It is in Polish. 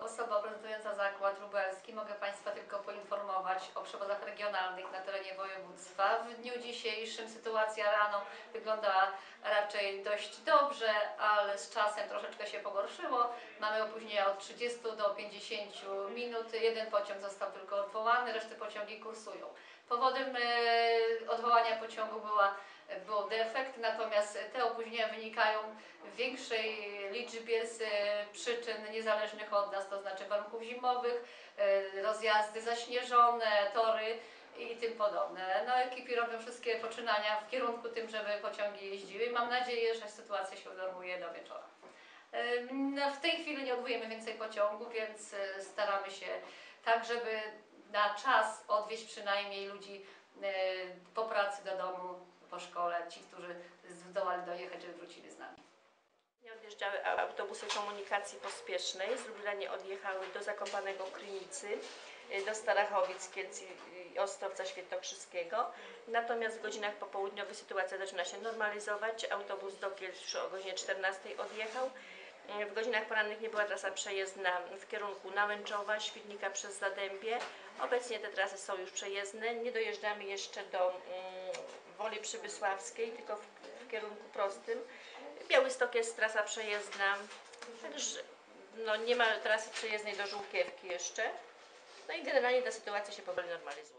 osoba prezentująca zakład lubelski mogę Państwa tylko poinformować o przewozach regionalnych na terenie województwa. W dniu dzisiejszym sytuacja rano wyglądała raczej dość dobrze, ale z czasem troszeczkę się pogorszyło. Mamy opóźnienia od 30 do 50 minut. Jeden pociąg został tylko odwołany, reszty pociągi kursują. Powodem odwołania pociągu był defekt, natomiast te opóźnienia wynikają w większej liczbie z przyczyn niezależnych od nas, to znaczy warunków zimowych, rozjazdy zaśnieżone, tory i tym podobne. No, ekipy robią wszystkie poczynania w kierunku tym, żeby pociągi jeździły. Mam nadzieję, że sytuacja się unormuje do wieczora. W tej chwili nie odwołujemy więcej pociągów, więc staramy się tak, żeby na czas odwieźć przynajmniej ludzi po pracy do domu, po szkole, ci, którzy zdołali dojechać, żeby wrócili z nami. Nie odjeżdżały autobusy komunikacji pospiesznej, z Lublina odjechały do Zakopanego, Krynicy, do Starachowic, Kielc i Ostrowca Świętokrzyskiego. Natomiast w godzinach popołudniowych sytuacja zaczyna się normalizować. Autobus do Kielc o godzinie 14 odjechał. W godzinach porannych nie była trasa przejezdna w kierunku Nałęczowa, Świdnika przez Zadębie. Obecnie te trasy są już przejezdne. Nie dojeżdżamy jeszcze do Woli Przybysławskiej, tylko w kierunku prostym. Białystok jest trasa przejezdna, także no, nie ma trasy przejezdnej do Żółkiewki jeszcze. No i generalnie ta sytuacja się powoli normalizuje.